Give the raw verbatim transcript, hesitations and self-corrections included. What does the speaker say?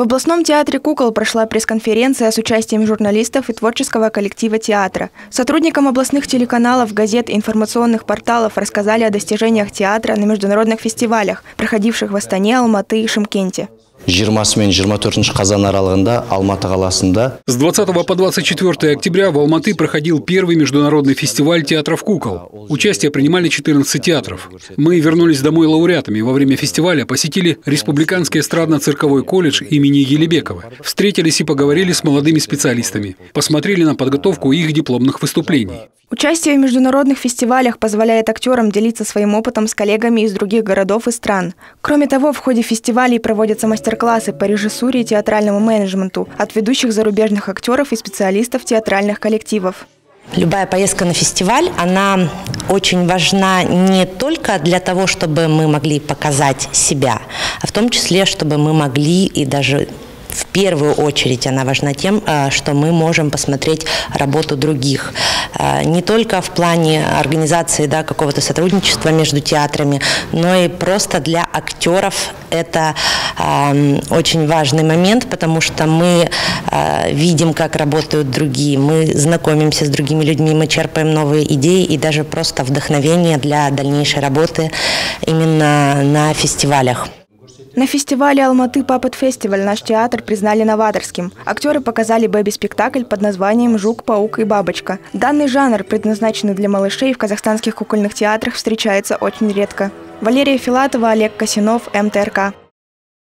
В областном театре «Кукол» прошла пресс-конференция с участием журналистов и творческого коллектива театра. Сотрудникам областных телеканалов, газет и информационных порталов рассказали о достижениях театра на международных фестивалях, проходивших в Астане, Алматы и Шымкенте. жиырмасы мен жиырма төртінші қазан аралығында Алматы қаласында. С двадцатого по двадцать четвёртое октября в Алматы проходил первый международный фестиваль театров «Кукол». Участие принимали четырнадцать театров. Мы вернулись домой лауреатами. Во время фестиваля посетили Республиканский эстрадно-цирковой колледж имени Елебекова. Встретились и поговорили с молодыми специалистами. Посмотрели на подготовку их дипломных выступлений. Участие в международных фестивалях позволяет актерам делиться своим опытом с коллегами из других городов и стран. Кроме того, в ходе фестивалей проводятся мастер-классы по режиссуре и театральному менеджменту от ведущих зарубежных актеров и специалистов театральных коллективов. Любая поездка на фестиваль, она очень важна не только для того, чтобы мы могли показать себя, а в том числе, чтобы мы могли и даже... В первую очередь она важна тем, что мы можем посмотреть работу других. Не только в плане организации, да, какого-то сотрудничества между театрами, но и просто для актеров это э, очень важный момент, потому что мы э, видим, как работают другие, мы знакомимся с другими людьми, мы черпаем новые идеи и даже просто вдохновение для дальнейшей работы именно на фестивалях. На фестивале «Алматы Puppet Festival» наш театр признали новаторским. Актеры показали бэби-спектакль под названием «Жук, паук и бабочка». Данный жанр, предназначенный для малышей, в казахстанских кукольных театрах встречается очень редко. Валерия Филатова, Олег Косинов, эм тэ эр ка.